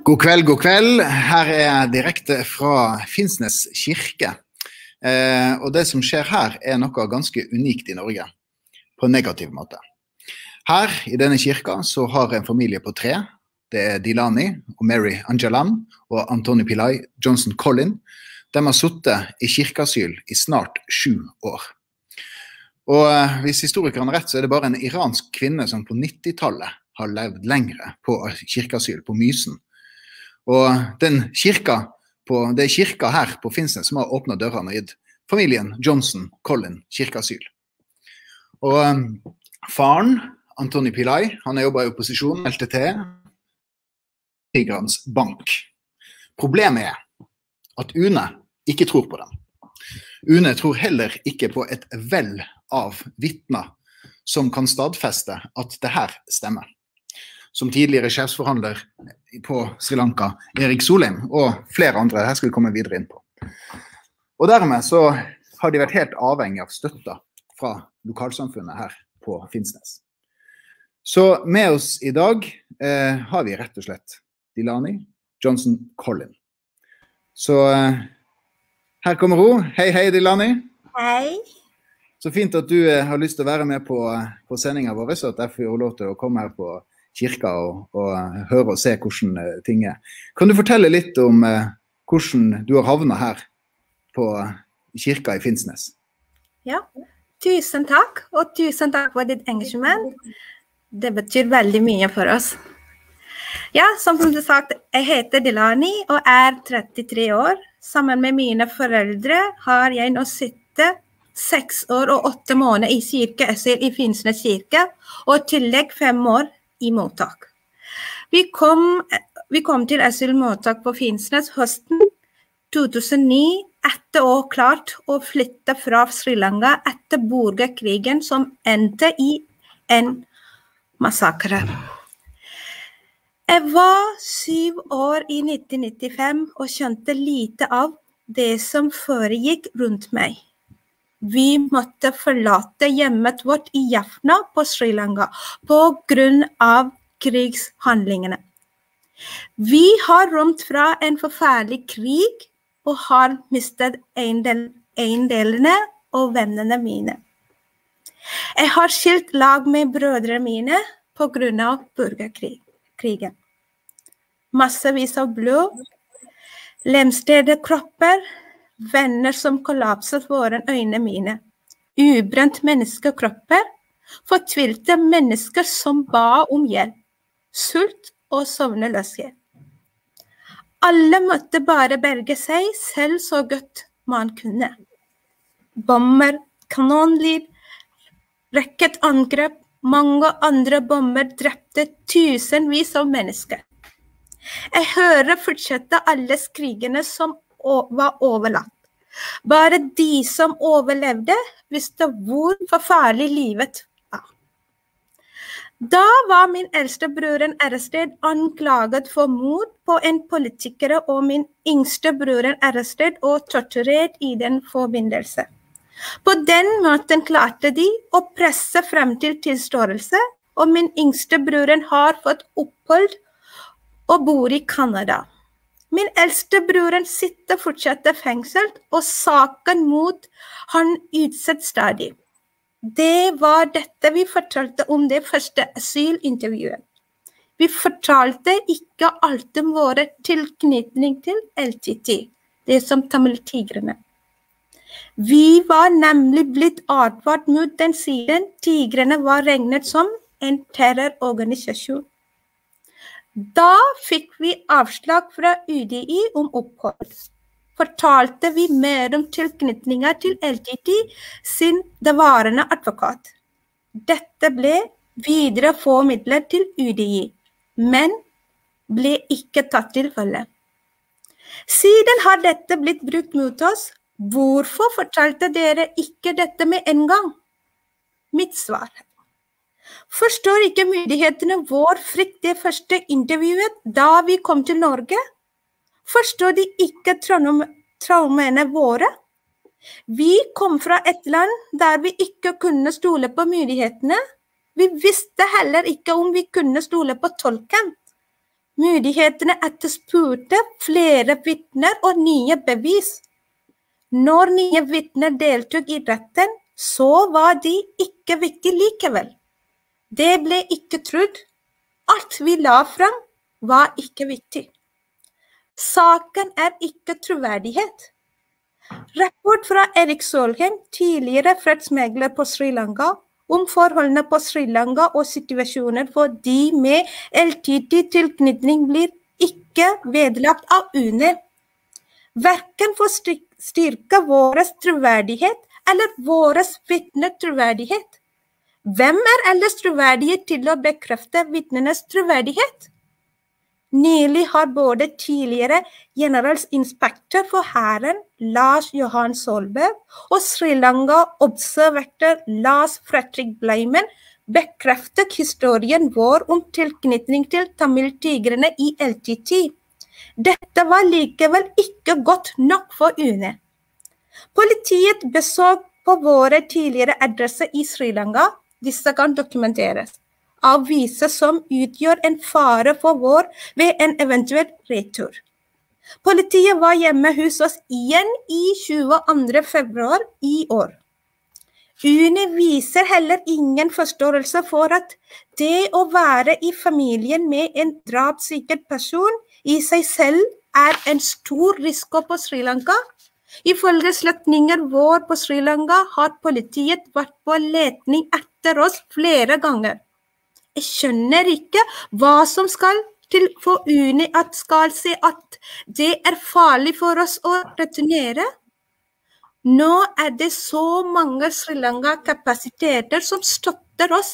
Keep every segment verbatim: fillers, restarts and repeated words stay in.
God kveld, god kveld. Her er direkte fra Finnsnes kirke. Eh, og det som skjer her er noe ganske unikt i Norge, på en negativ måte. Her, i denne kirka, så har en familie på tre. Det er Dilani og Mary Angelan og Anthony Pillai Johnson Collin. De har suttet i kirkeasyl i snart sju år. Og eh, hvis historikerne har rett, så er det bare en iransk kvinne som på nittitallet har levd lengre på kirkeasyl, på Mysen. Og den kirka, på, det er kirka her på Finnsnes som har åpnet dørene og gitt familien Johnson Collin kirkeasyl. Og um, faren, Anthony Pillai, han har jobbet i opposisjon, L T T, Tigrans bank. Problemet er at UNE ikke tror på dem. UNE tror heller ikke på et vel av vittner som kan stadfeste at det her stemmer. Som tidligere sjefsforhandler på Sri Lanka, Erik Solheim, og flere andre, her skal vi komme videre inn på. Og dermed så har de vært helt avhengig av støtta fra lokalsamfunnet her på Finnsnes. Så med oss i dag eh, har vi rett og slett Dilani Johnson Collin. Så eh, her kommer hun. Hei, hei Dilani. Hei. Så fint at du eh, har lyst til å være med på, på sendingen vår, så at jeg får lov til å komme her på kirka og, og høre og se hvordan uh, ting er. Kan du fortelle litt om uh, hvordan du har havnet her på uh, kirka i Finnsnes? Ja, tusen takk, og tusen takk for ditt engasjement. Det betyr veldig mye for oss. Ja, som du sagt, jeg heter Dilani og er trettitre år. Sammen med mine foreldre har jeg nå sittet seks år og åtte måneder i kirkeasyl i Finnsnes kirke, og tillegg fem år i mottak. Vi kom, vi kom til asylmottak på Finnsnes høsten to tusen ni, etter å klart å flytte fra Sri Lanka etter borgerkrigen som endte i en massakre. Jeg var syv år i nitten nittifem og skjønte lite av det som foregikk rundt meg. Vi måtte forlate hjemmet vårt i Jaffna på Sri Lanka på grunn av krigshandlingene. Vi har rømt fra en forferdelig krig og har mistet eiendelene og vennene mine. Jeg har skilt lag med brødrene mine på grunn av borgerkrigen. Massevis av blod, lemstede kropper, venner som kollapset foran øynene mine, ubrent menneskekropper, fortvilte mennesker som ba om hjelp, sult og sovneløshet. Alle måtte bare berge seg selv så godt man kunne. Bomber, kanonliv, rekket angrep, mange andre bomber drepte tusenvis av mennesker. Jeg hører fortsette alle krigene som var overlatt. Bare de som overlevde visste hvor forferdelig livet var. Da var min eldste broren arrestert anklaget for mord på en politiker, og min yngste broren arrestert og torturert i den forbindelse. På den måten klarte de å presse frem til tilståelse, og min yngste broren har fått opphold og bor i Canada. Min eldste broren sitter fortsatt fengselt, og saken mot han utsatt stadig. Det var dette vi fortalte om det første asylintervjuet. Vi fortalte ikke alt om våre tilknytning til L T T, det som Tamil-tigrene. Vi var nemlig blitt advart mot den siden tigrene var regnet som en terrororganisasjon. Da fikk vi avslag fra U D I om opphold. Fortalte vi mer om tilknytninger til L T T sin daværende advokat. Dette ble videre formidlet til U D I, men ble ikke tatt til følge. Siden har dette blitt brukt mot oss. Hvorfor fortalte dere ikke dette med en gang? Mitt svar. Forstår ikke myndighetene vår frykt det første intervjuet da vi kom til Norge? Forstår de ikke traumene våre? Vi kom fra et land der vi ikke kunne stole på myndighetene. Vi visste heller ikke om vi kunne stole på tolken. Myndighetene etterspurte flere vittner og nye bevis. Når nye vittner deltok i retten, så var de ikke viktige likevel. Det ble ikke trodd. Alt vi la frem var ikke viktig. Saken er ikke troverdighet. Rapport fra Erik Solheim, tidligere fredsmegler på Sri Lanka, om forholdene på Sri Lanka og situasjoner for de med L T T-tilknytning blir ikke vedlagt av U N E. Hverken for å styrke vår troverdighet eller våre vittners troverdighet. Hvem er ellers troverdige til å bekrefte vittnenes troverdighet? Nylig har både tidligere generalinspektør for Hæren Lars Johan Solberg og Sri Lanka observatør Lars Fredrik Bleiman bekreftet historien vår om tilknytning til Tamil-tigrene i L T T. Dette var likevel ikke godt nok for U N E. Politiet besøk på våre tidligere adresser i Sri Lanka. Disse kan dokumenteres. Avviser som utgjør en fare for vår ved en eventuell retur. Politiet var hjemme hos oss igjen i tjueandre februar i år. U N E viser heller ingen forståelse for at det å være i familien med en drapssikker person i seg selv er en stor risiko på Sri Lanka. Ifølge slektninger vår på Sri Lanka har politiet vært på letning etter oss flere ganger. Jeg skjønner ikke hva som skal til for U N E at skal se at det er farlig for oss å returnere. Nå er det så mange Sri Lanka-kapasiteter som støtter oss.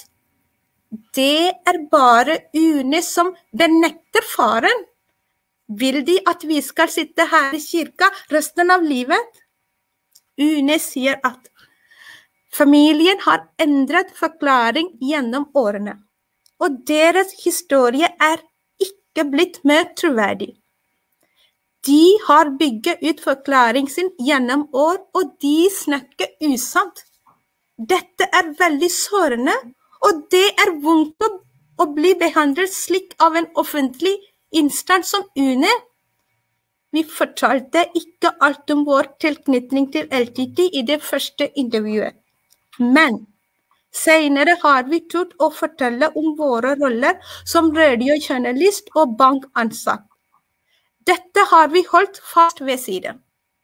Det er bare U N E som benekter faren. Vil de at vi skal sitte her i kirka resten av livet? U N E sier at familien har endret forklaring gjennom årene. Og deres historie er ikke blitt mer troverdig. De har bygget ut forklaringen sin gjennom år, og de snakker usant. Dette er veldig sårende, og det er vondt å, å bli behandlet slik av en offentlig instans som U N E. Vi fortalte ikke alt om vår tilknytning til L T T i det første intervjuet. Men senere har vi turt å fortelle om våre roller som radiojournalist og bankansatt. Dette har vi holdt fast ved siden.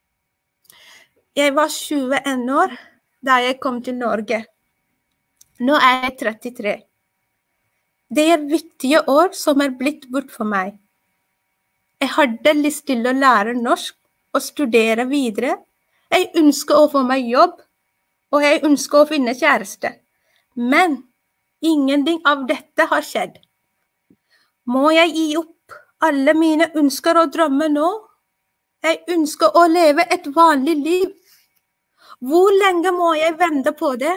Jeg var tjueen år da jeg kom til Norge. Nå er jeg trettitre. Det er viktige år som er blitt bort for meg. Jeg hadde lyst til å lære norsk og studere videre. Jeg ønsker å få meg jobb, og jeg ønsker å finne kjæreste. Men ingenting av dette har skjedd. Må jeg gi opp alle mine ønsker og drømmer nå? Jeg ønsker å leve et vanlig liv. Hvor lenge må jeg vente på det?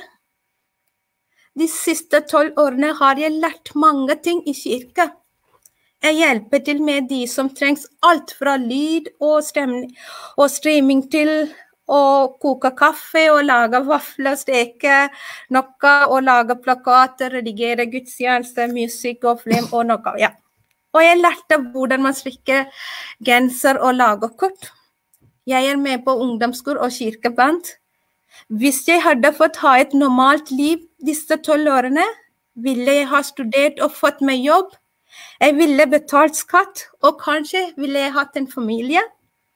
De siste tolv årene har jeg lært mange ting i kirka. Jeg hjelper til med de som trengs alt fra lyd og, stemning, og streaming til og koke kaffe og lage vafler, steke noe og lage plakater, redigere gudstjeneste, musikk og film og noe, ja. Og jeg lærte hvordan man strikker genser og lager kort. Jeg er med på ungdomsskole og kirkeband. Hvis jeg hadde fått ha et normalt liv disse tolv årene, ville jeg ha studert og fått meg jobb. Jeg ville betalt skatt, og kanskje ville jeg hatt en familie.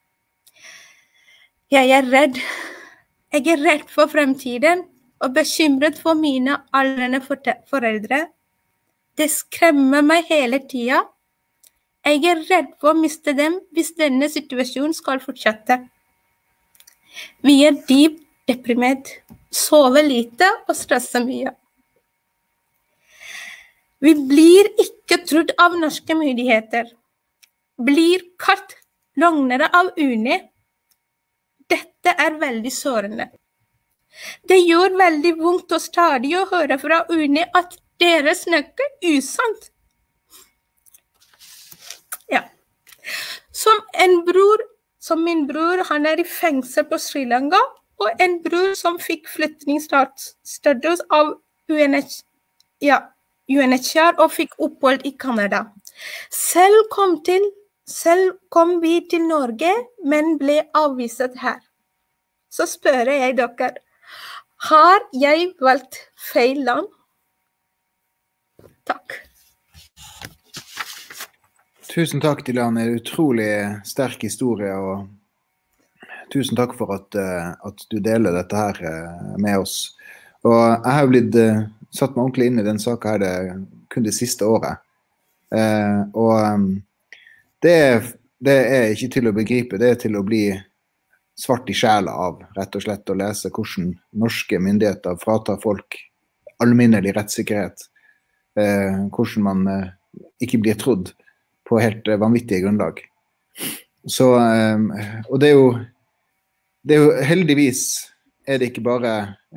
Jeg er redd. Jeg er redd for fremtiden og bekymret for mine aldrende foreldre. Det skremmer meg hele tiden. Jeg er redd for å miste dem hvis denne situasjonen skal fortsette. Vi er dypt deprimert, sover lite og stresser mye. Vi blir ikke trodd av norske myndigheter. Blir kalt løgnere av U N E. Dette er veldig sårende. Det gjør veldig vondt og stadig å høre fra U N E at dere snakker usant. Ja. Som en bror, som min bror, han er i fengsel på Sri Lanka, og en bror som fikk flyktningstatus av U N H C R, ja, U N H C R og fikk opphold i Canada. Selv kom, til, selv kom vi til Norge, men ble avvist her. Så spør jeg dere, har jeg valgt feil land? Takk. Tusen takk, Dilan. En utrolig sterk historie, og tusen takk for at, at du deler dette her med oss. Og jeg har blitt satt meg ordentlig inn i den saken her det, kun det siste året. Eh, og det, det er ikke til å begripe, det er til å bli svart i sjela av, rett og slett, å lese hvordan norske myndigheter fratar folk alminnelig rettssikkerhet, eh, hvordan man eh, ikke blir trodd på helt vanvittige grunnlag. Så, eh, og det er jo, det er jo heldigvis er det ikke bare,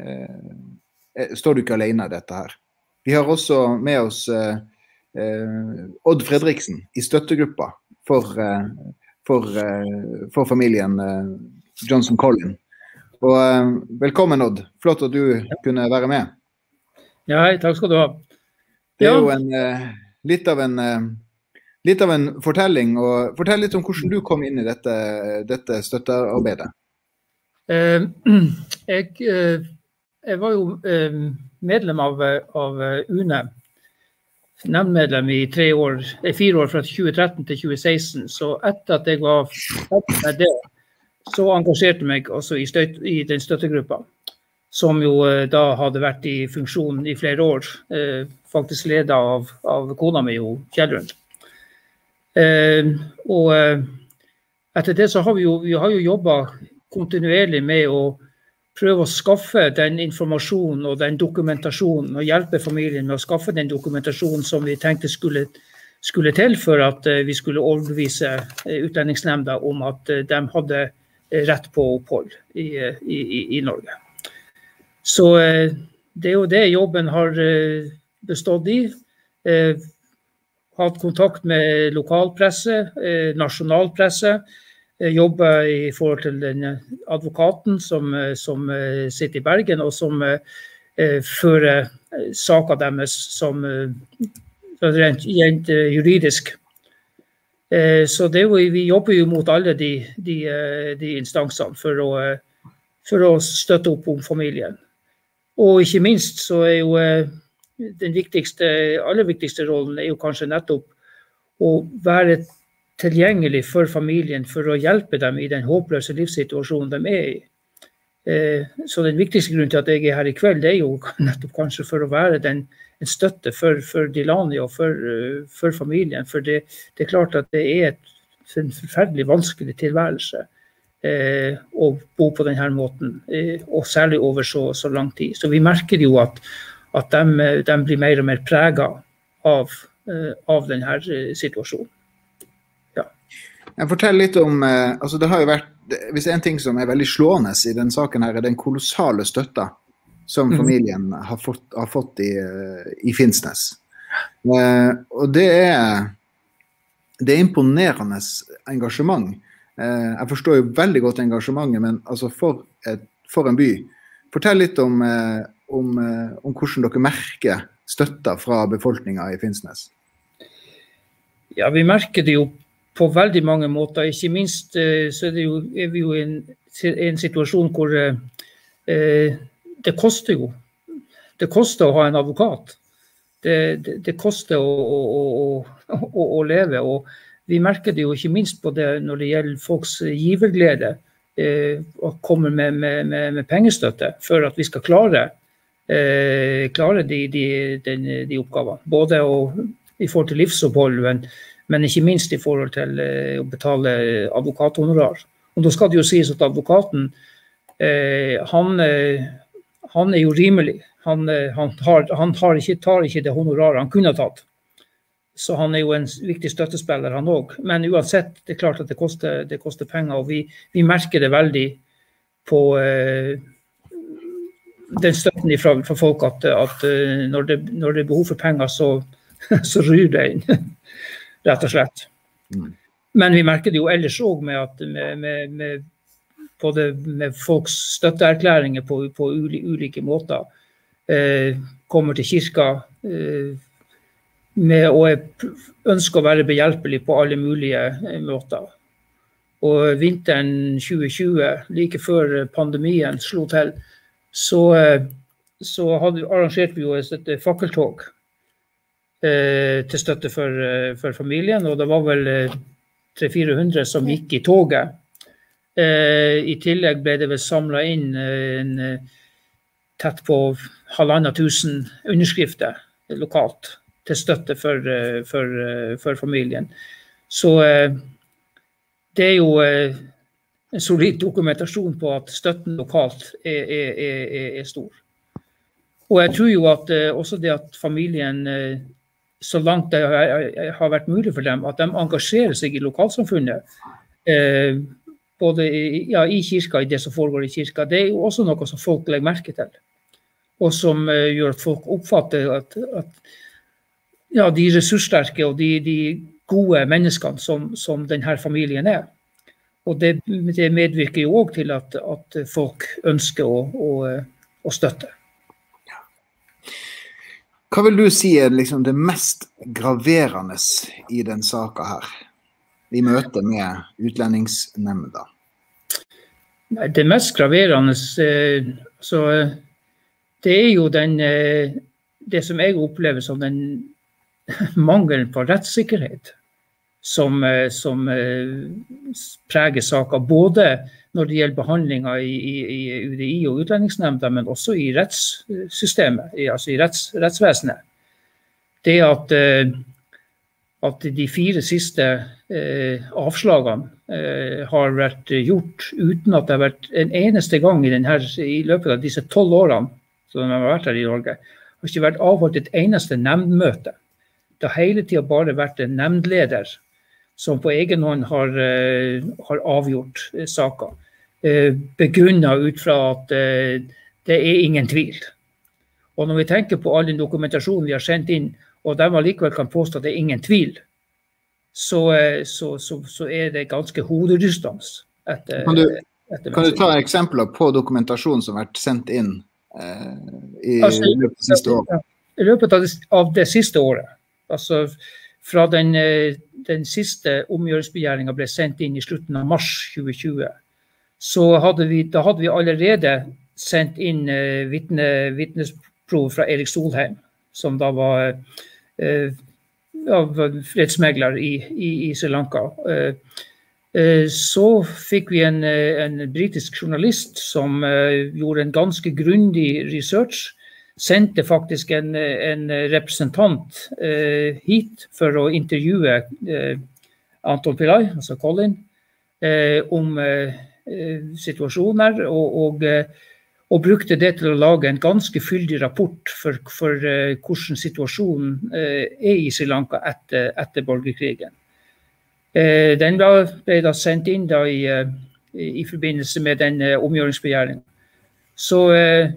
eh, står du ikke alene i dette her. Vi har også med oss eh, eh, Odd Fredriksen i støttegruppa for, eh, for, eh, for familien eh, Johnson Collin. Og eh, velkommen, Odd. Flott at du kunne være med. Ja, hei, takk skal du ha. Det er jo en, eh, litt av en eh, litt av en fortelling, og fortell litt om hvordan du kom inn i dette, dette støttearbeidet. Uh, jeg, uh, jeg var jo uh, medlem av, av UNE, nemndmedlem i tre år, fire år fra tjue tretten til tjue seksten, så etter at jeg var ferdig med det, så engasjerte jeg meg også i, støt, i den støttegruppa, som jo uh, da hadde vært i funksjon i flere år, uh, faktisk ledet av, av kona mi, Kjellrund. Uh, og uh, etter det så har vi jo, vi har jo jobbet kontinuerlig med å prøve å skaffe den informasjonen og den dokumentasjonen, og hjelpe familien med å skaffe den dokumentasjonen som vi tenkte skulle, skulle til for at uh, vi skulle overbevise uh, utlendingsnemnda om at uh, de hadde uh, rett på opphold i, uh, i, i, i Norge. Så uh, det er jo det jobben har uh, bestått i. Uh, hatt kontakt med lokalpresse, eh, nasjonalpresse, eh, jobber i forhold til den advokaten som, som eh, sitter i Bergen, og som eh, fører saker deres som eh, rent, rent eh, juridisk. Eh, så det er jo, vi jobber jo mot alle de, de, de instansene for å, for å støtte opp om familien. Og ikke minst så er jo eh, den viktigste, aller viktigste rollen er jo kanskje nettopp å være tilgjengelig for familien for å hjelpe dem i den håpløse livssituasjonen de er i. Eh, så den viktigste grunnen til at jeg er her i kveld, det er jo nettopp kanskje for å være den, en støtte for, for Dilani og for, for familien. For det, det er klart at det er et, en forferdelig vanskelig tilværelse eh, å bo på denne måten, eh, og særlig over så, så lang tid. Så vi merker jo at at de, de blir mer og mer preget av, av denne situasjonen. Ja. Jeg forteller litt om, altså det har jo vært, hvis en ting som er veldig slående i den saken her, er den kolossale støtta som familien mm. har fått, har fått i, i Finnsnes. Og det er, det er imponerende engasjement. Jeg forstår jo veldig godt engasjementet, men altså for, et, for en by. Fortell litt om Om, om hvordan dere merker støtta fra befolkningen i Finnsnes? Ja, vi merker det jo på veldig mange måter. Ikke minst så er, det jo, er vi jo i en, en situasjon hvor eh, det koster jo. Det koster å ha en advokat. Det, det, det koster å, å, å, å, å leve, og vi merker det jo ikke minst på det når det gjelder folks giverglede eh, å komme med, med, med, med pengestøtte for at vi skal klare Eh, klare de, de, de, de oppgavene. Både å, i forhold til livsopphold, men, men ikke minst i forhold til eh, å betale advokathonorar. Og da skal det jo sies at advokaten, eh, han, eh, han er jo rimelig. Han, eh, han, har, han har ikke, tar ikke det honoraret han kunne ha tatt. Så han er jo en viktig støttespiller, han også. Men uansett, det er klart at det koster, det koster penger, og vi, vi merker det veldig på eh, den støtten fra, fra folk at, at når, det, når det er behov for penger, så, så ryr det inn, rett og slett. Mm. Men vi merker det jo ellers også med at med, med, med, både med folks støtteerklæringer på, på ulike måter, eh, kommer til kirka, eh, med å ønske å være behjelpelig på alle mulige måter. Og vinteren tjue tjue, like før pandemien slo til, så, så hadde, arrangerte vi jo et fakkeltog eh, til støtte for, for familien, og det var vel tre til fire hundre som gikk i toget. Eh, I tillegg ble det vel samlet inn en, tett på halvannet tusen underskrifter lokalt til støtte for, for, for familien. Så eh, det er jo eh, en solid dokumentasjon på at støtten lokalt er, er, er, er stor. Og jeg tror jo at eh, også det at familien, eh, så langt det har, har vært mulig for dem, at de engasjerer seg i lokalsamfunnet, eh, både i, ja, i kirka, i det som foregår i kirka, det er jo også noe som folk legger merke til. Og som uh, gjør at folk oppfatter at, at ja, de ressurssterke og de, de gode menneskene som, som denne familien er. Og det, det medvirker jo også til at, at folk ønsker å, å, å støtte. Hva vil du si er liksom det mest graverende i den saken her? I møte med utlendingsnemnda? Det mest graverende, så det er jo den, det som jeg opplever som den mangelen på rettssikkerhet som, som preger saker, både når det gjelder behandlinger i, i, i U D I og utlendingsnemnda, men også i rettssystemet, altså i retts, rettsvesenet. Det at at de fire siste eh, avslagene eh, har vært gjort uten at det har vært en eneste gang i, denne, i løpet av disse tolv årene som de har vært her i Norge, har ikke vært avholdt et eneste nemndmøte. Det har hele tiden bare vært en nemndleder som på egen hånd har, eh, har avgjort eh, saker, eh, begrunnet ut fra at eh, det er ingen tvil. Og når vi tenker på all den dokumentasjonen vi har sendt inn, og de likevel kan påstå at det er ingen tvil, så, så, så, så er det ganske hoderystende. Etter, kan, du, etter kan du ta eksempler på dokumentasjon som har vært sendt inn eh, i altså, løpet av det siste året? I løpet av det, av det siste året, altså fra den, den siste omgjøringsbegjæringen ble sendt inn i slutten av mars tjue tjue, så hadde vi, da hadde vi allerede sendt inn eh, vitne, vitnesprov fra Erik Solheim, som da var eh, ja, fredsmegler i, i, i Sri Lanka. Eh, eh, så fikk vi en, en britisk journalist som eh, gjorde en ganske grundig research, sendte faktisk en, en representant eh, hit for å intervjue eh, Anton Pillai, altså Colin, eh, om eh, situasjoner, og, og og brukte det til å lage en ganske fyldig rapport for, for uh, hvordan situasjonen uh, er i Sri Lanka etter, etter borgerkrigen. Uh, den ble, ble da sendt inn da i, uh, i forbindelse med den uh, omgjøringsbegjæringen. Så, uh,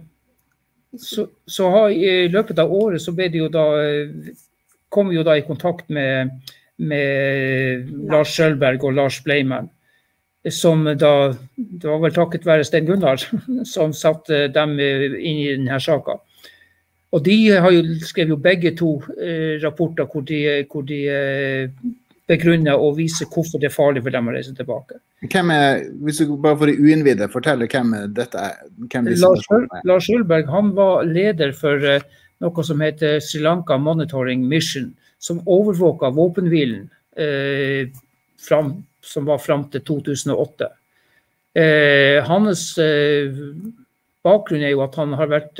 så, så har, i løpet av året så ble det jo da, uh, kom vi jo da i kontakt med, med Lars Schølberg og Lars Bleiman, som da, det var vel takket være Sten Gunnar, som satte dem inn i denne saken. Og de har jo, skrev jo begge to eh, rapporter hvor de, hvor de eh, begrunner og viser hvorfor det er farlig for dem å reise tilbake. Hvem er, hvis du bare for de uinnvidde, forteller hvem dette er? Hvem Lars, Lars Schølberg, han var leder for eh, noe som heter Sri Lanka Monitoring Mission, som overvåket våpenhvilen eh, fram som var frem til to tusen og åtte. Eh, hans eh, bakgrunn er jo at han har vært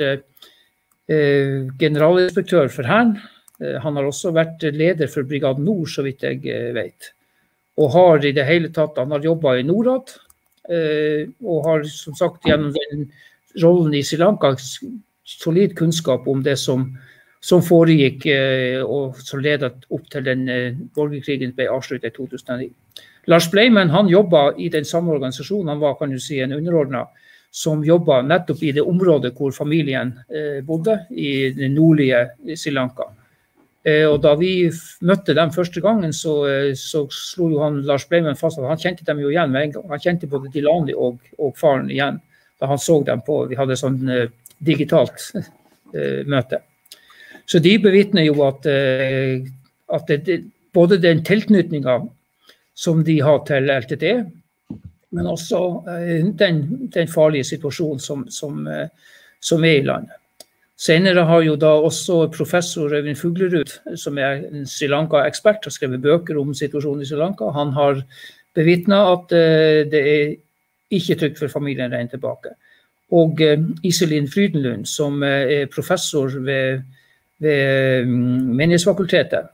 eh, generalinspektør for Hæren. Eh, han har også vært leder for Brigade Nord, så vidt jeg eh, vet. Og har i det hele tatt, han har jobbet i Norad, eh, og har som sagt gjennom den rollen i Sri Lanka solid kunnskap om det som, som foregikk, eh, og som ledet opp til den eh, borgerkrigen ble avsluttet i to tusen og ni. Lars Bleiman, han jobbet i den samme organisasjonen, han var, kan du si, en underordnet, som jobbet nettopp i det området hvor familien eh, bodde, i det nordlige Sri Lanka. Eh, og da vi møtte dem første gangen, så, så slo jo han, Lars Bleiman, fast at han kjente dem jo igjen med en gang. Han kjente både Dilani og, og faren igjen, da han så dem på, vi hadde sånn eh, digitalt eh, møte. Så de bevitner jo at, at det, både den tilknytningen som de har til L T T, men også den, den farlige situasjonen som, som, som er i landet. Senere har jo da også professor Øyvind Fuglerud, som er en Sri Lanka-ekspert, har skrevet bøker om situasjonen i Sri Lanka. Han har bevitnet at det er ikke trygt for familien å regne tilbake. Og Iselin Frydenlund, som er professor ved, ved Menighetsfakultetet,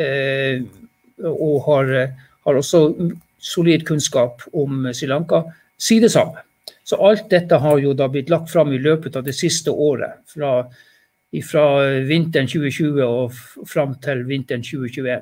og har, har også solid kunnskap om Sri Lanka, sier det samme. Så alt dette har jo da blitt lagt frem i løpet av det siste året, fra, fra vinteren tjue tjue og frem til vinteren tjue tjueen.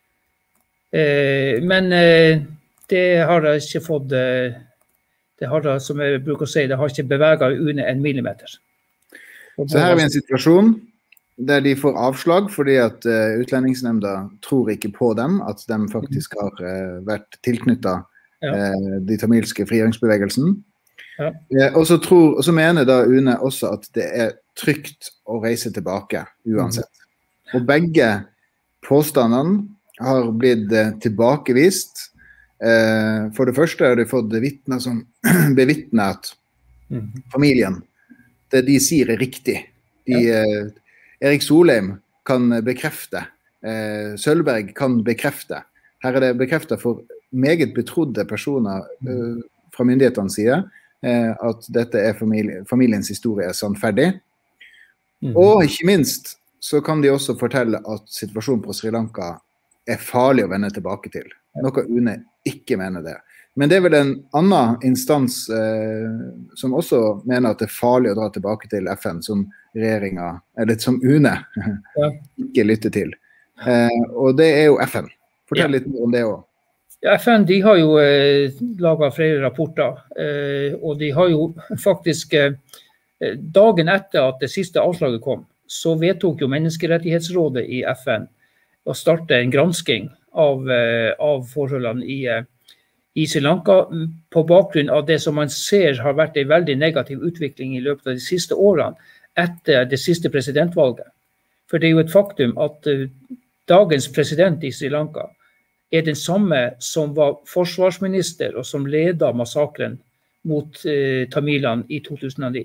Eh, men eh, det har jeg ikke fått, eh, det har da, som jeg bruker å si, det har ikke beveget UNE en millimeter. Så her er vi i en situasjon der de får avslag fordi at uh, utlendingsnemnda tror ikke på dem, at de faktisk har uh, vært tilknyttet ja. uh, de tamilske frigjøringsbevegelsen. Ja. Eh, og, så tror, og så mener da UNE også at det er trygt å reise tilbake uansett. Mm. Og begge påstandene har blitt eh, tilbakevist. Eh, for det første har de fått vittner som bevitner at mm. familien, det de sier er riktig. De, ja. eh, Erik Solheim kan bekrefte, eh, Sølberg kan bekrefte. Her er det bekreftet for meget betrodde personer eh, fra myndighetenes side, at dette er familie, familiens historie er sannferdig. Mm. Og ikke minst så kan de også fortelle at situasjonen på Sri Lanka er farlig å vende tilbake til. Noe UNE ikke mener det. Men det er vel en annen instans eh, som også mener at det er farlig å dra tilbake til F N, som regjeringen, eller som UNE ja. ikke lytter til. Eh, og det er jo F N. Fortell ja. litt mer om det også. Ja, F N de har jo eh, laget flere rapporter, eh, og de har jo faktisk, eh, dagen etter at det siste avslaget kom, så vedtok jo Menneskerettighetsrådet i F N å starte en gransking av, eh, av forholdene i, eh, i Sri Lanka, på bakgrunn av det som man ser har vært en veldig negativ utvikling i løpet av de siste årene, etter det siste presidentvalget. For det er jo et faktum at eh, dagens president i Sri Lanka er den samme som var forsvarsminister og som ledet massakren mot eh, tamilene i to tusen og ni.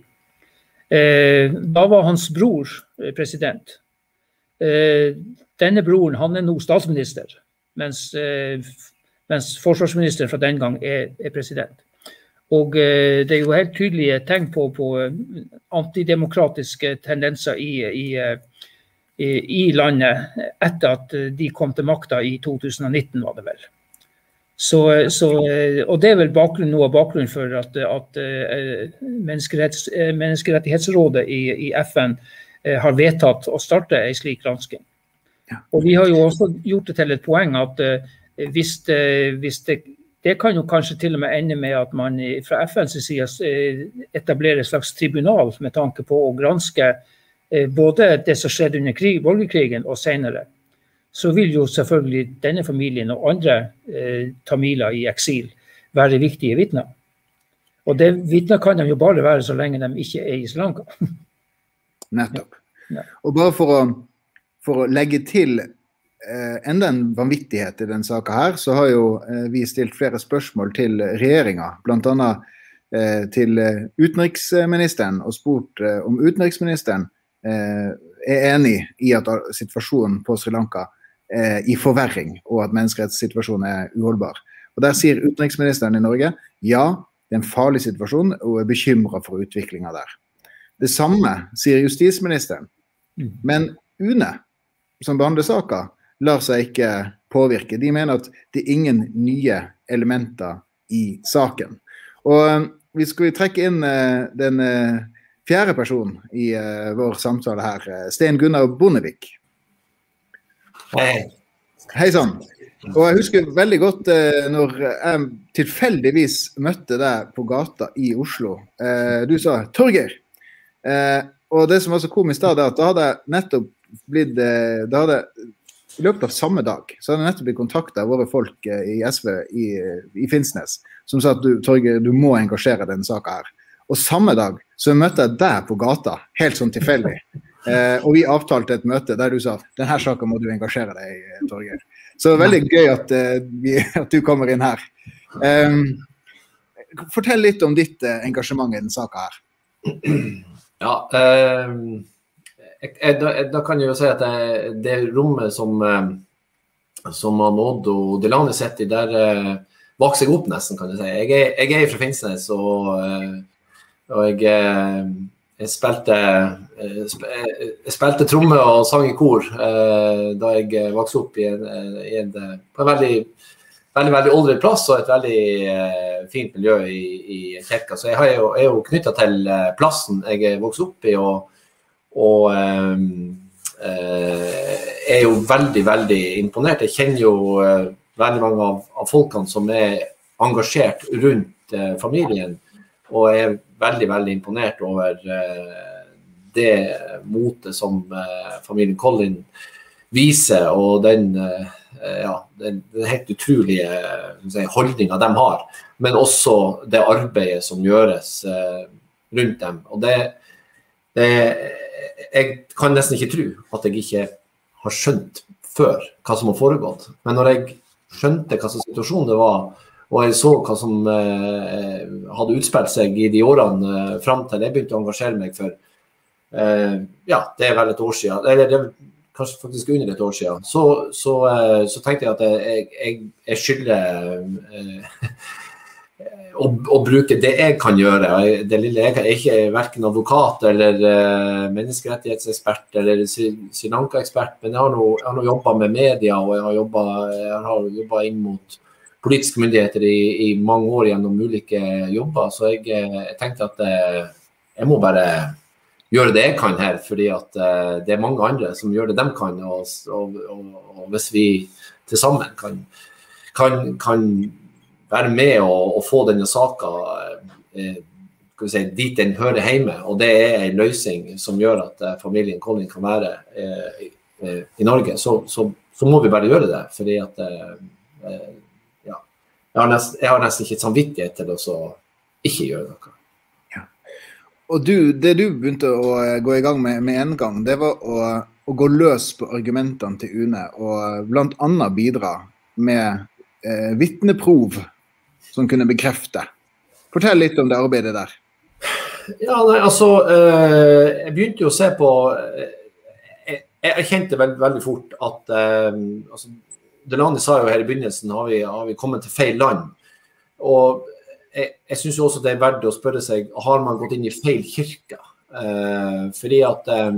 Eh, da var hans bror eh, president. Eh, denne broren, han er nå statsminister, mens, eh, mens forsvarsministeren fra den gang er, er president. Og eh, det er jo helt tydelige tegn på, på antidemokratiske tendenser i, i i landet etter at de kom til makta i to tusen og nitten, var det vel. Så, så, og det er vel bakgrunn, noe av bakgrunnen for at, at menneskeretts, Menneskerettighetsrådet i, i F N har vedtatt å starte en slik gransking. Ja. Og vi har jo også gjort det til et poeng at hvis, det, hvis det, det kan jo kanskje til og med ende med at man fra F N's side etablerer et slags tribunal med tanke på å granske både det som skjedde under krig, borgerkrigen og senere, så vil jo selvfølgelig denne familien og andre eh, tamiler i eksil være viktige vittner. Og det vittner kan de jo bare være så lenge de ikke er i Sri Lanka. Nettopp. Ja. Og bare for å, for å legge til eh, enda en vanvittighet i den saken her, så har jo eh, vi stilt flere spørsmål til regjeringen, blant annet eh, til utenriksministeren, og spurt eh, om utenriksministeren er enig i at situasjonen på Sri Lanka er i forverring, og at menneskerettssituasjonen er uholdbar. Og der sier utenriksministeren i Norge, ja, det er en farlig situasjon, og er bekymret for utviklingen der. Det samme sier justisministeren. Men UNE, som behandler saken, lar seg ikke påvirke. De mener at det er ingen nye elementer i saken. Og vi skal trekke inn den fjerde person i uh, vår samtale her, Sten Gunnar Bondevik. Hei. Hei sann. Og jeg husker veldig godt uh, når jeg tilfeldigvis møtte deg på gata i Oslo. Uh, du sa, Torgeir. Uh, og det som var så komisk da, det at da hadde jeg nettopp blitt, uh, da hadde i løpet av samme dag, så hadde jeg nettopp blitt kontaktet av våre folk uh, i S V i, i Finnsnes, som sa at du, Torgeir, du må engasjere denne saken her. Og samme dag så møtte jeg deg på gata, helt sånn tilfeldig. Eh, og vi avtalte et møte der du sa, denne saken må du engasjere deg i, Torgeir. Så veldig gøy at, uh, vi, at du kommer inn her. Um, fortell litt om ditt uh, engasjement i den saken her. Ja, uh, jeg, jeg, da, da kan jeg jo si at det, det rommet som, uh, som Maud og Delany sitter i, der uh, vokser jeg opp nesten, kan jeg si. Jeg er, jeg er fra Finnsnes, og, uh, og jeg... Uh, Jeg spilte, jeg spilte tromme og sang i kor eh, da jeg vokste opp i en, i en, på en veldig, veldig, veldig oldre plass og et veldig eh, fint miljø i, i kirka. Så jeg er jo, jeg er jo knyttet til plassen jeg vokste opp i, og, og eh, er jo veldig, veldig imponert. Jeg kjenner jo eh, veldig mange av, av folkene som er engasjert rundt eh, familien, og jeg er veldig, veldig imponert over uh, det motet som uh, familien Collin viser, og den, uh, ja, den, den helt utrolige uh, holdningen de har, men også det arbeidet som gjøres uh, rundt dem. Og det, det, jeg kan nesten ikke tro at jeg ikke har skjønt før hva som har foregått, men når jeg skjønte hva som situasjonen det var, og jeg så hva som eh, hadde utspilt seg i de årene eh, frem til jeg begynte å engasjere meg for, eh, ja, det er vel et år siden, eller det er kanskje faktisk under et år siden, så, så, eh, så tenkte jeg at jeg, jeg, jeg skylder eh, å, å bruke det jeg kan gjøre. Det lille, jeg er ikke hverken advokat eller eh, menneskerettighetsekspert eller Sri Lanka-ekspert, men jeg har nå, jeg har nå jobbet med media, og jeg har jobbet, jeg har jobbet inn mot politiske myndigheter i, i mange år gjennom ulike jobber, så jeg, jeg tenkte at eh, jeg må bare gjøre det jeg kan her, fordi at eh, det er mange andre som gjør det de kan, og, og, og, og hvis vi til sammen kan, kan, kan være med og, og få denne saken eh, skal vi si, dit den hører hjemme, og det er en løsning som gjør at eh, familien Collin kan være eh, i, i Norge, så, så, så må vi bare gjøre det, fordi at eh, Jeg har, nesten, jeg har nesten ikke et samvittighet til å så ikke gjøre noe. Ja. Og du, det du begynte å gå i gang med med en gang, det var å, å gå løs på argumentene til UNE, og blant annet bidra med eh, vittneprov som kunne bekrefte. Fortell litt om det arbeidet der. Ja, nei, altså, eh, jeg begynte jo å se på, eh, jeg, jeg kjente veldig, veldig fort at, eh, altså, Delany sa jo her i begynnelsen, har vi, har vi kommet til feil land, og jeg, jeg synes jo også det er verdt å spørre seg, har man gått inn i feil kirke? Eh, fordi at eh,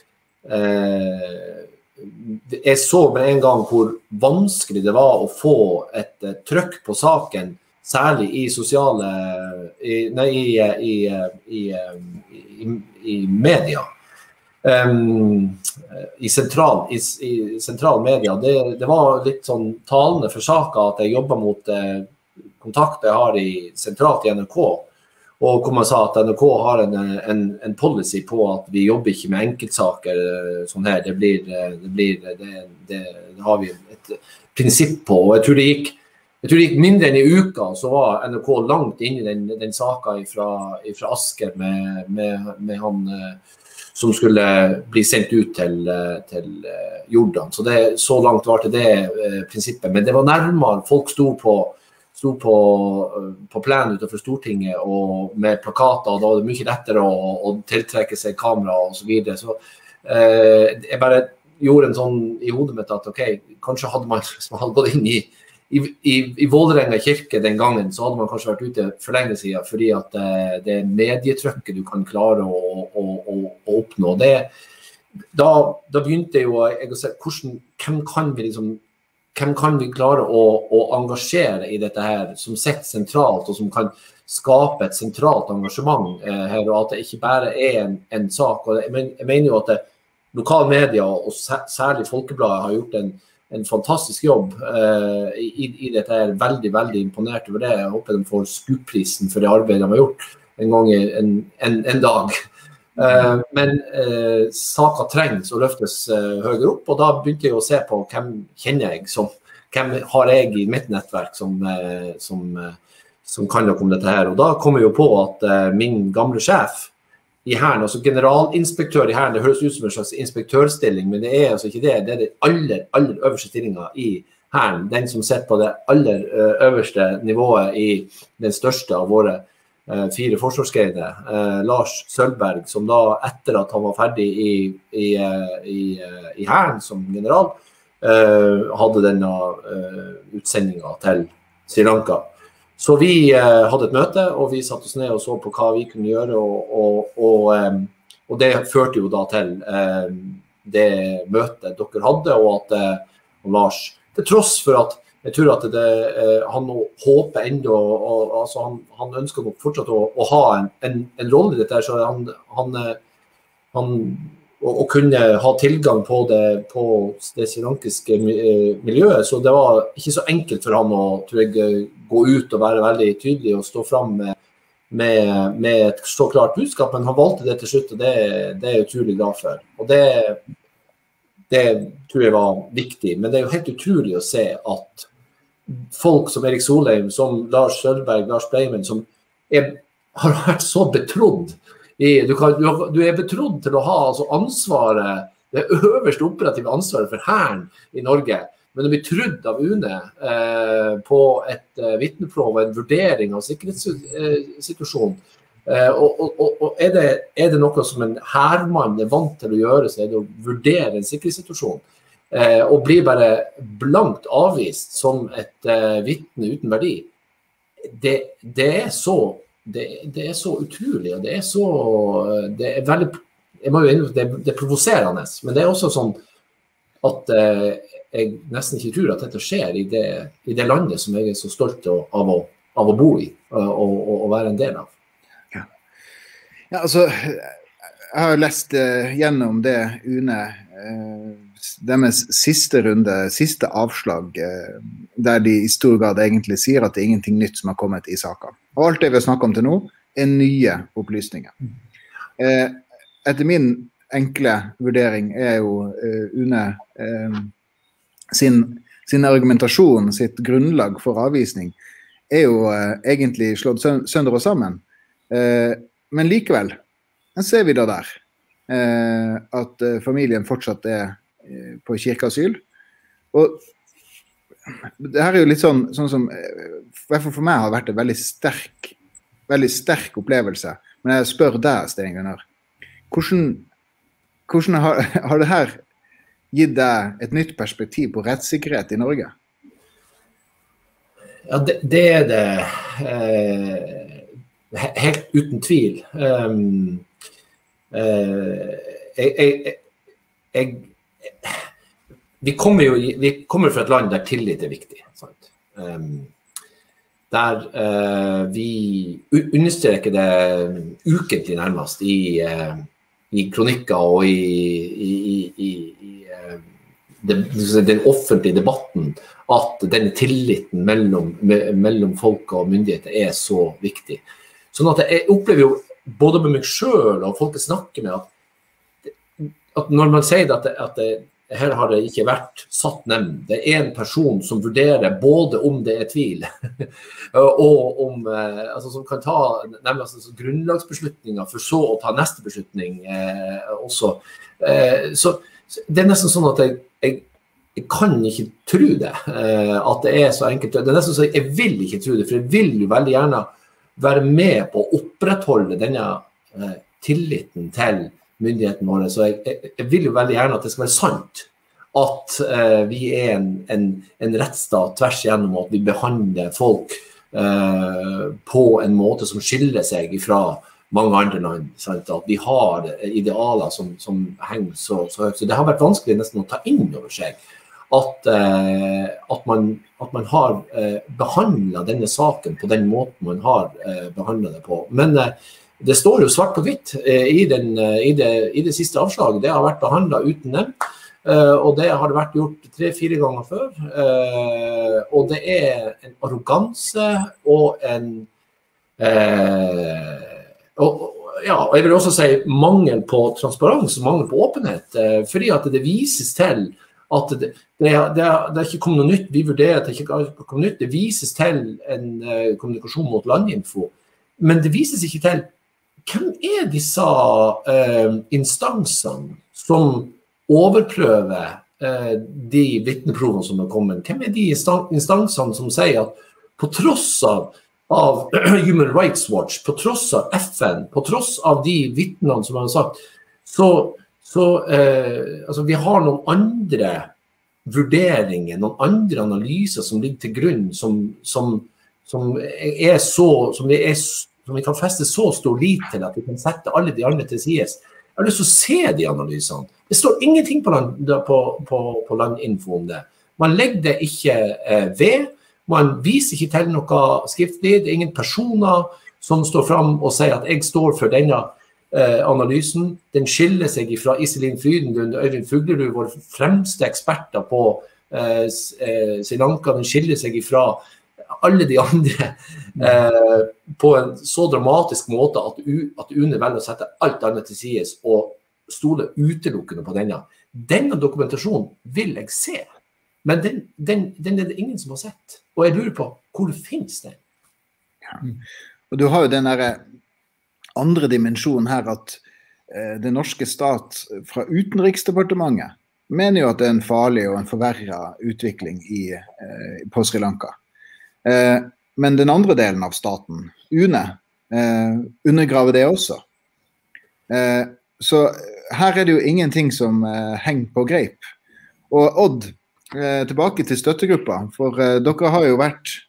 jeg så med en gang hvor vanskelig det var å få et, et trykk på saken, særlig i sosiale, i, nei, i, i, i, i, i media. Um, i, sentral, i, i sentral media, det, det var litt sånn talende for saker at jeg jobbet mot eh, kontakter jeg har i sentralt i N R K, og hvor man sa at N R K har en, en, en policy på at vi jobber ikke med enkeltsaker sånn her, det blir, det, blir det, det, det har vi et prinsipp på, og jeg tror det gikk jeg tror det gikk mindre enn i uka, så var N R K langt inn i den, den saken fra, fra Asker med, med, med han som skulle bli sendt ut til, til Jordan. Så, det, så langt var det det eh, prinsippet. Men det var nærmere. Folk sto på, sto på, på plenen utenfor Stortinget og med plakater, og da var det mye lettere å, å tiltrekke seg kamera og så videre. Så eh, jeg bare gjorde en sånn i hodet mitt at ok, kanskje hadde man, man hadde gått inn i I, i, i Vålerenga kirke den gangen, så hadde man kanskje vært ute for lenge siden, fordi at eh, det er medietrykket du kan klare å, å, å, å oppnå. Det, da, da begynte jeg jo jeg å se, hvordan, hvem kan vi liksom, hvem kan vi klare å, å engasjere i dette her, som sitter sentralt, og som kan skape et sentralt engasjement eh, her, og at det ikke bare er en, en sak. Og jeg, men, jeg mener jo at det, lokal media, og særlig Folkebladet, har gjort en en fantastisk jobb uh, i, i dette her, veldig, veldig imponert over det. Jeg håper de får skupprisen for det arbeidet de har gjort en gang en, en, en dag. Uh, men uh, saker trengs å løftes uh, høyere opp, og da begynte jeg å se på hvem kjenner jeg som, hvem har jeg i mitt nettverk som, uh, som, uh, som kan noe om dette her. Og da kom jeg jo på at uh, min gamle sjef i Hæren, altså generalinspektør i Hæren, det høres ut som en slags inspektørstilling, men det er altså ikke det, det er det aller, aller øverste stillingen i Hæren, den som sitter på det aller øverste nivået i den største av våre uh, fire forsvarsgreiner, uh, Lars Sølberg, som da etter at han var ferdig i, i, uh, i, uh, i Hæren som general, uh, hadde denne uh, utsendingen til Sri Lanka. Så vi uh, hadde et møte, og vi satt oss ned og så på hva vi kunne gjøre, og, og, og, um, og det førte jo da til um, det møtet dere hadde, og at uh, Lars, til tross for at jeg tror at det, uh, han håper enda, og, og, altså han, han ønsker nok fortsatt å, å ha en, en, en rolle i dette, så han, han, han å, å kunne ha tilgang på det, på det srilankiske miljøet, så det var ikke så enkelt for han å tror jeg, gå ut og være veldig tydelig og stå frem med, med, med et så klart budskap, men han valgte det til slutt, og det, det er jeg utrolig glad for. Og det, det tror jeg var viktig, men det er jo helt utrolig å se at folk som Erik Solheim, som Lars Sølberg, Lars Breimen, som er, har vært så betrodd, i, du, kan, du, du er betrodd til å ha altså, ansvaret, det øverste operative ansvaret for Hæren i Norge, men det blir trudd av UNE eh, på et eh, vittneprov og en vurdering av sikkerhetssituasjonen. Eh, og og, og er, det, er det noe som en hærmann er vant til å gjøre, så er det å vurdere en sikkerhetssituasjon. Eh, og blir bare blankt avvist som et eh, vittne uten verdi. Det, det, er så, det, det er så utrolig, og det er så det er veldig, jeg må jo innrømme, det, det er provoserende, men det er også sånn at eh, jeg nesten ikke tror at dette skjer i det, i det landet som jeg er så stolt av å, av å bo i og, og, og være en del av. Ja, ja altså, jeg har lest uh, gjennom det UNE, uh, deres siste runde, siste avslag, uh, der de i stor grad egentlig sier at det er ingenting nytt som har kommet i saken. Og alt det vi har snakket om til nå er nye opplysninger. Uh, etter min enkle vurdering er jo uh, UNE uh, Sin, sin argumentasjon, sitt grunnlag for avvisning, er jo eh, egentlig slått sønder og sammen. Eh, men likevel, ser vi da der, eh, at eh, familien fortsatt er eh, på kirkeasyl. Og det her er jo litt sånn, sånn som, eh, i hvert fall for meg har vært en veldig sterk, veldig sterk opplevelse. Men jeg spør deg, Stein Gunnar, hvordan, hvordan har, har det her gitt deg et nytt perspektiv på rettssikkerhet i Norge? Ja, det, det er det eh, helt uten tvil. Um, eh, jeg, jeg, jeg, vi, kommer jo, vi kommer fra et land der tillit er viktig. Sant? Um, der eh, vi understreker det ukentlig nærmest i, eh, i kronikker og i, i, i, i Den, den offentlige debatten, at denne tilliten mellom, mellom folk og myndigheter er så viktig. Sånn at jeg opplever jo, både med meg selv og folk jeg snakker med, at, at når man sier at, det, at det, her har det ikke vært satt nemnd, det er en person som vurderer både om det er tvil, og om, altså som kan ta nemlig, altså, grunnlagsbeslutninger for så å ta neste beslutning eh, også. Eh, så det er nesten sånn at jeg, jeg, jeg kan ikke tro det, eh, at det er så enkelt. Det er nesten sånn at jeg vil ikke tro det, for jeg vil jo veldig gjerne være med på å opprettholde denne eh, tilliten til myndigheten vår. Så jeg, jeg, jeg vil jo veldig gjerne at det skal være sant at eh, vi er en, en, en rettsstat tvers igjennom, at vi behandler folk eh, på en måte som skiller seg ifra mange andre land, sant? At vi har idealer som, som henger så, så høyt. Så det har vært vanskelig nesten å ta inn over seg at, eh, at, man, at man har eh, behandlet denne saken på den måten man har eh, behandlet det på. Men eh, det står jo svart på hvitt eh, i, den, eh, i, det, i det siste avslaget. Det har vært behandlet uten dem, eh, og det har det vært gjort tre-fire ganger før. Eh, og det er en arroganse og en eh, Og, ja, jeg vil også si mangel på transparens, mangel på åpenhet, eh, fordi at det vises til at det, det, det, det er ikke kommet noe nytt, vi vurderer at det ikke er kommet nytt, det vises til en eh, kommunikasjon mot landinfo, men det vises ikke til hvem er disse uh, instansene som overprøver uh, de vittneprovene som er kommet? Hvem er de instansene som sier at på tross av, av Human Rights Watch, på tross av F N, på tross av de vittnene som har sagt, så, så uh, altså, vi har noen andre vurderinger, noen andre analyser som ligger til grunn, som, som, som er så, som vi, er, som vi kan feste så stor lit til at vi kan sette alle de andre til sides. Jeg har lyst til å se de analysene. Det står ingenting på, land, på, på, på landinfo om det. Man legger det ikke eh, ved, man viser ikke til noe skriftlig, det er ingen personer som står frem og sier at jeg står for denne Eh, analysen. Den skiller seg fra Iselin Frydenlund og Øyvind Fuglerud, våre fremste eksperter på eh, Sri Lanka. Den skiller seg fra alle de andre eh, på en så dramatisk måte at, U, at UNE velger å sette alt annet til sides og stole utelukkende på denne. Denne dokumentasjonen vil jeg se, men den, den, den er det ingen som har sett. Og jeg lurer på, hvor finnes den? Ja. Og du har jo den der andre dimensjonen her at eh, den norske stat fra utenriksdepartementet mener jo at det er en farlig og en forverret utvikling i, eh, på Sri Lanka. Eh, men den andre delen av staten, UNE, eh, undergraver det også. Eh, så her er det jo ingenting som eh, henger på greip. Og Odd, eh, tilbake til støttegruppa, for eh, dere har jo vært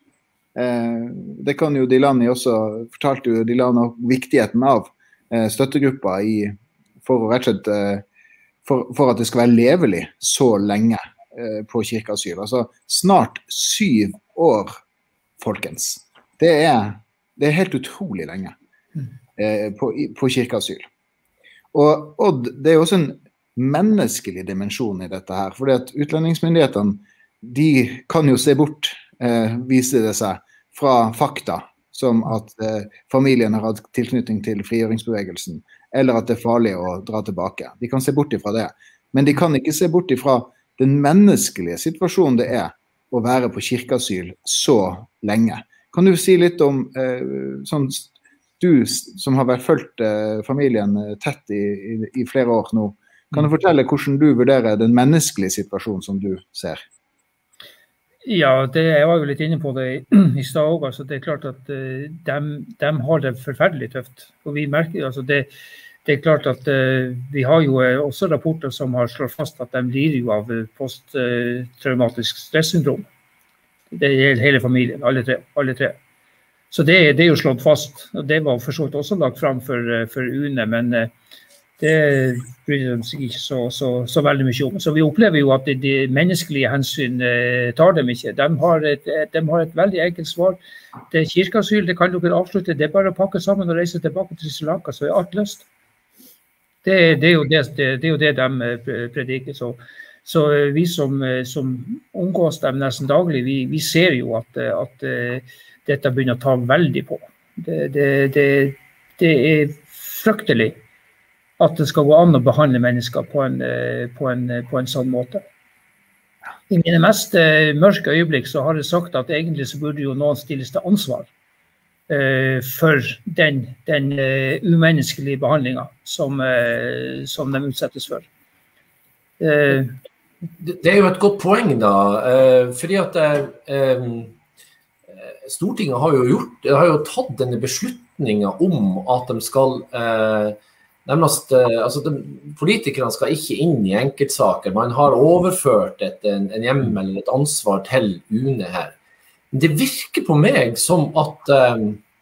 det kan jo Dilani også, fortalte jo Dilani viktigheten av støttegruppa i, for å rett og slett, for, for at det skal være levelig så lenge på kirkeasyl. Altså snart syv år, folkens. Det er, det er helt utrolig lenge på, på kirkeasyl. Og Odd, det er også en menneskelig dimensjon i dette her, fordi at utlendingsmyndighetene, de kan jo se bort, eh, viser det seg, fra fakta, som at eh, familien har hatt tilknytning til frigjøringsbevegelsen, eller at det er farlig å dra tilbake. De kan se bort ifra det, men de kan ikke se bort ifra den menneskelige situasjonen det er å være på kirkeasyl så lenge. Kan du si litt om, eh, sånn, du som har vært fulgt eh, familien tett i, i, i flere år nå, kan du fortelle hvordan du vurderer den menneskelige situasjonen som du ser? Ja, det, jeg var jo litt inne på det i, i stad også, altså det er klart at uh, de, de har det forferdelig tøft, og vi merker, altså det, det er klart at uh, vi har jo uh, også rapporter som har slått fast at de lider jo av posttraumatisk stressyndrom. Det gjelder hele familien, alle tre. Alle tre. Så det, det er jo slått fast, og det var for så vidt også lagt frem for, for UNE, men uh, det bryr de seg ikke så, så, så veldig mye om. Så vi opplever jo at de, de menneskelige hensyn eh, tar dem ikke. De har, et, de har et veldig enkelt svar. Det er kirkeasyl, det kan dere avslutte. Det er bare å pakke sammen og reise tilbake til Sri Lanka, så er alt løst. Det, det, er jo det, det, det er jo det de prediker. Så, så vi som, som omgås dem nesten daglig, vi, vi ser jo at, at dette begynner å ta veldig på. Det, det, det, det er fryktelig at det skal gå an å behandle mennesker på en, på en, på en sånn måte. I mine mest mørke øyeblikk så har jeg sagt at egentlig så burde jo noen stilles til ansvar uh, for den, den uh, umenneskelige behandlingen som, uh, som de utsettes for. Uh, det, det er jo et godt poeng da, uh, fordi at uh, Stortinget har jo gjort, har jo tatt denne beslutningen om at de skal uh, Nærmest, altså de, politikerne skal ikke inn i enkeltsaker. Man har overført et, en, en hjemmel eller et ansvar til UNE her. Det virker på meg som at uh,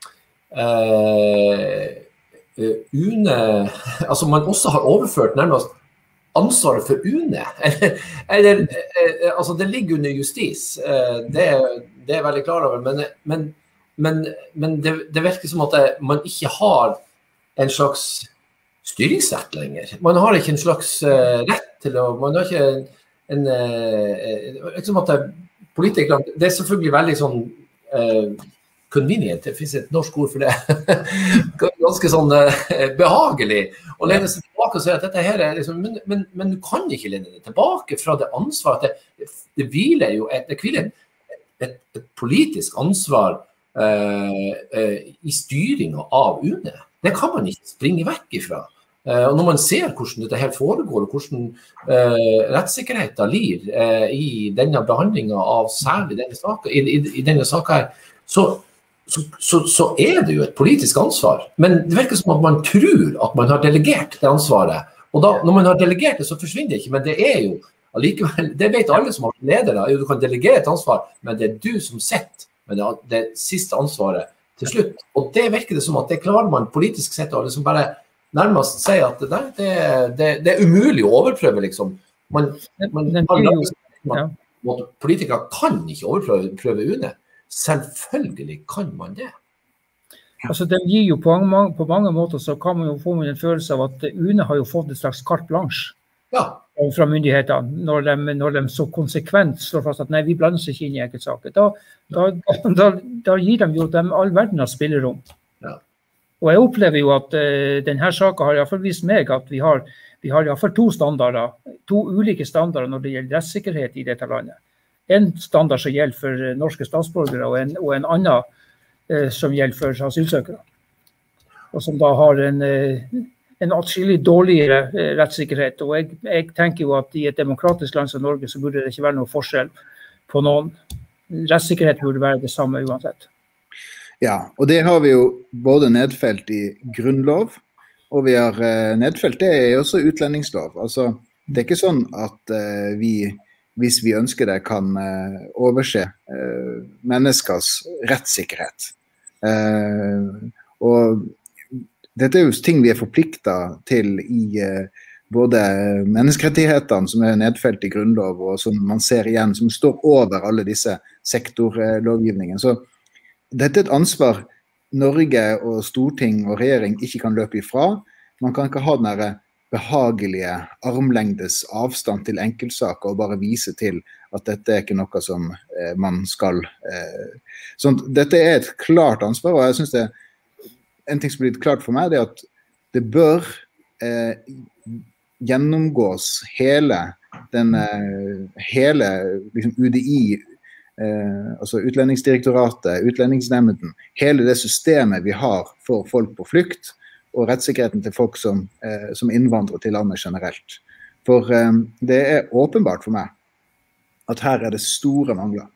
uh, UNE, altså man også har overført nærmest ansvaret for UNE. Eller, eller uh, altså det ligger under justis. Uh, det, det er jeg veldig klar over. Men, men, men, men det, det virker som at det, man ikke har en slags styringsrett lenger. Man har ikke en slags uh, rett til å, man har ikke en, en uh, liksom at det, politikerne, det er selvfølgelig veldig sånn uh, convenient, det finnes et norsk ord for det, ganske sånn uh, behagelig å lene seg tilbake og si at dette her er liksom, men, men, men du kan ikke lene deg tilbake fra det ansvaret, det, det hviler jo, et, det hviler et, et, et politisk ansvar uh, uh, i styringen av UNE. det kan man ikke springe vekk ifra. Uh, og når man ser hvordan dette her foregår, og hvordan uh, rettssikkerheten lir uh, i denne behandlingen av særlig denne saken, i, i, i denne saken her, så, så, så, så er det jo et politisk ansvar. Men det virker som at man tror at man har delegert det ansvaret. Og da, når man har delegert det, så forsvinner det ikke, men det er jo allikevel, det vet alle som har ledere, du kan delegere et ansvar, men det er du som sitter med det, det siste ansvaret til slutt. Og det virker det som at det klarer man politisk sett, og liksom bare nærmest sier at det, det, det, det er umulig å overprøve, liksom. Man, man, man, man, man, politikere kan ikke overprøve UNE. Selvfølgelig kan man det. Altså, det gir jo på mange, på mange måter, så kan man jo få en følelse av at UNE har jo fått et slags carte blanche. Ja. Fra myndighetene, når de, når de så konsekvent slår fast at nei, vi blander seg ikke inn i enkeltsaker. Da, da, da, da gir de jo dem all verden av spillerom. Ja. Og jeg opplever jo at uh, denne saken har i hvert fall vist meg at vi har, vi har i hvert fall to standarder, to ulike standarder når det gjelder rettssikkerhet i dette landet. En standard som gjelder for uh, norske statsborgere, og en, og en annen uh, som gjelder for asylsøkere. Og som da har en... Uh, en atskillig dårligere uh, rettssikkerhet, og jeg, jeg tenker jo at i et demokratisk land som Norge så burde det ikke være noe forskjell på noen. Rettssikkerhet burde være det samme uansett. Ja, og det har vi jo både nedfelt i grunnlov, og vi har uh, nedfelt det i også utlendingslov. Altså, det er ikke sånn at uh, vi, hvis vi ønsker det, kan uh, overse uh, menneskers rettssikkerhet. Uh, og dette er jo ting vi er forpliktet til i uh, både menneskerettighetene som er nedfelt i grunnlov, og som man ser igjen, som står over alle disse sektorlovgivningene. Så dette er et ansvar Norge og storting og regjering ikke kan løpe ifra. Man kan ikke ha den behagelige armlengdes avstand til enkeltsaker og bare vise til at dette er ikke noe som uh, man skal... Uh, sånn, dette er et klart ansvar, og jeg synes det en ting som blir klart for meg, det er at det bør eh, gjennomgås hele, den, eh, hele liksom U D I, eh, altså Utlendingsdirektoratet, Utlendingsnemnden, hele det systemet vi har for folk på flukt, og rettssikkerheten til folk som, eh, som innvandrer til landet generelt. For eh, det er åpenbart for meg at her er det store mangler.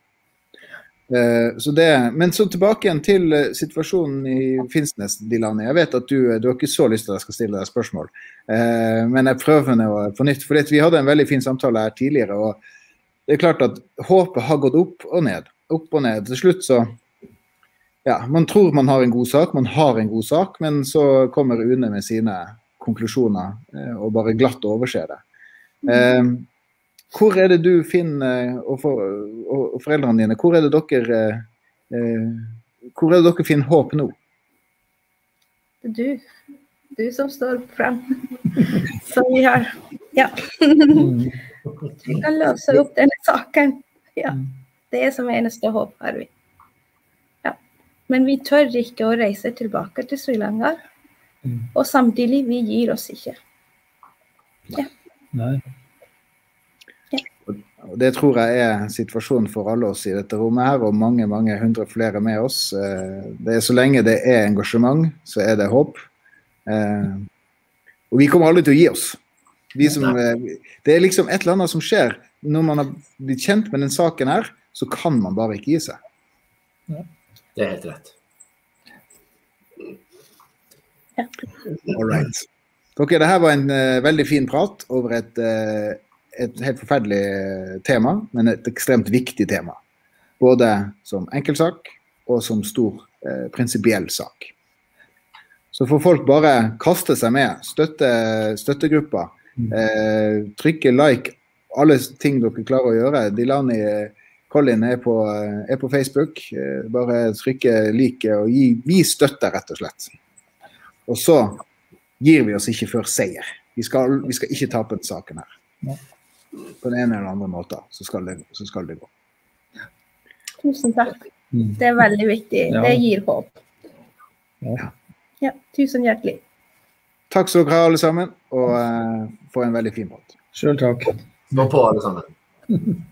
Uh, så det, men så tilbake igjen til uh, situasjonen i Finnsnes, Dilani. Jeg vet at du, du har ikke så lyst til at jeg skal stille deg spørsmål, uh, men jeg prøver nå på nytt, for vi hadde en veldig fin samtale her tidligere, og det er klart at håpet har gått opp og ned, opp og ned. Til slutt så, ja, man tror man har en god sak, man har en god sak, men så kommer UNE med sine konklusjoner uh, og bare glatt overser det. Uh, Hvor er det du finner, og, for, og, og foreldrene dine, hvor er det dere, eh, hvor er det dere finner håp nå? Det er du, du som står frem, så vi har, ja, vi kan løse opp denne saken, ja, det er som eneste håp har vi. Ja. Men vi tør ikke å reise tilbake til Sri Lanka, og samtidig vi gir oss ikke. Ja. Nei. Og det tror jeg er situasjonen for alle oss i dette rommet her, og mange, mange hundre flere med oss. Det er så lenge det er engasjement, så er det håp. Og vi kommer aldri til å gi oss. Vi som, det er liksom et eller annet som skjer. Når man har blitt kjent med den saken her, så kan man bare ikke gi seg. Det er helt rett. All right. Ok, det her var en uh, veldig fin prat over et... Uh, et helt forferdelig tema, men et ekstremt viktig tema. Både som enkeltsak og som stor eh, prinsipiell sak. Så får folk bare kaste seg med, støtte støttegrupper, eh, trykke like, alle ting dere klarer å gjøre. Dilani Collin er på, er på Facebook, eh, bare trykke like og gi, vi støtter rett og slett. Og så gir vi oss ikke før seier. Vi skal, vi skal ikke tape den saken her. Ja. På den ene eller andre måten, så skal det, så skal det gå. Tusen takk. Det er veldig viktig. Ja. Det gir håp. Ja. Ja, tusen hjertelig. Takk skal dere ha alle sammen, og uh, få en veldig fin prat. Selv takk. Stå på alle sammen.